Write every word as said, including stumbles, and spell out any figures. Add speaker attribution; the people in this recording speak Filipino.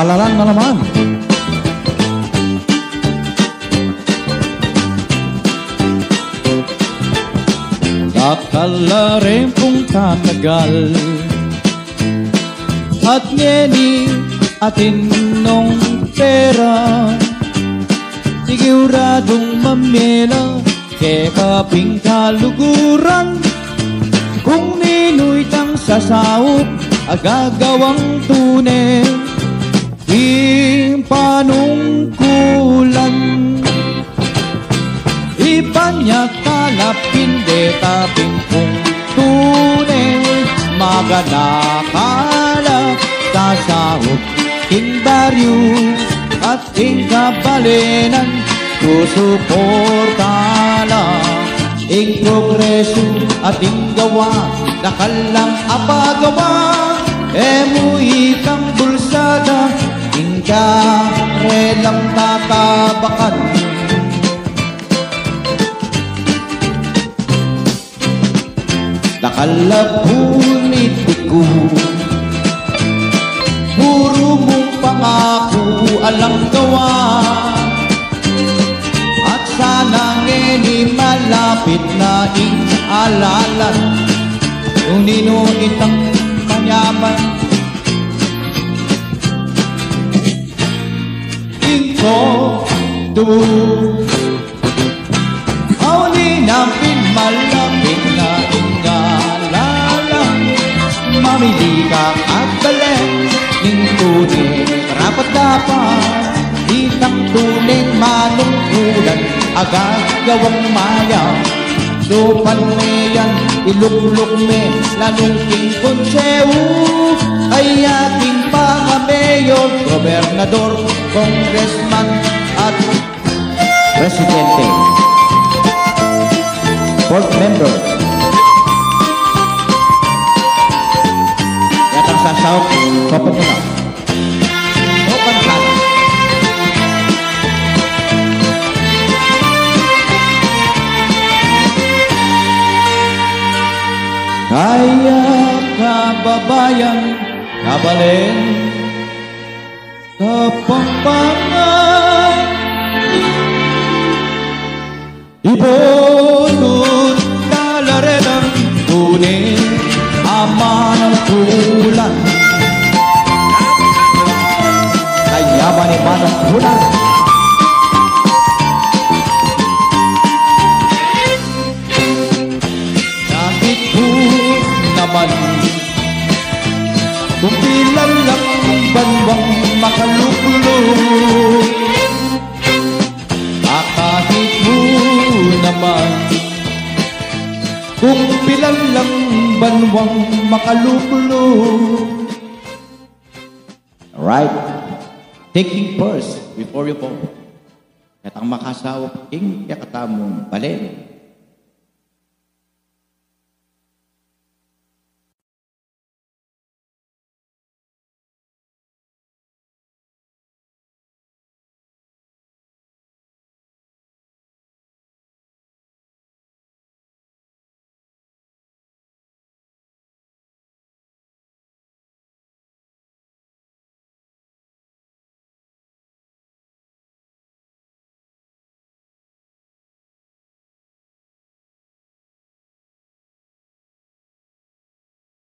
Speaker 1: Lalalan na naman. Akala rin pong tatagal at ngeni atin nung pera siguradong mamela ke kaping kaluguran kung nino'y tang sasawop agagawang tunay impanungkulan ipanya talap hindi taping kung tunay maganakala sasawop ing baryo at ing kabalinan susuportala ing progreso at ing gawa nakalang apagawa emuhi kang bulsada ing karelang tatabakan nakalapunitiku puro mong pangako alang gawa at sana ngeni malapit na ing alalan kung nino itang kanyaman ingko tu auli nampin malapit na ing alalan mamili ka at balen ing tunay rapat dapat itang tunay manungkulan agad gawang maya lupan me yan ilukluk me lanong king konseho ay ating mga mayor, gobernador, congressman at presidente board member yatang sasawak kapag mo na open plan kaya kababayan kabalen kapampangan ibunod kalaredang tunay ama ng tulan kaya maniman ng tulan kahit po naman kung ilan lang banwang makaluklok akahit mo naman kung ilan lang banwang makaluklok. Alright, taking first before you go at ang makasawa king yakatamong balen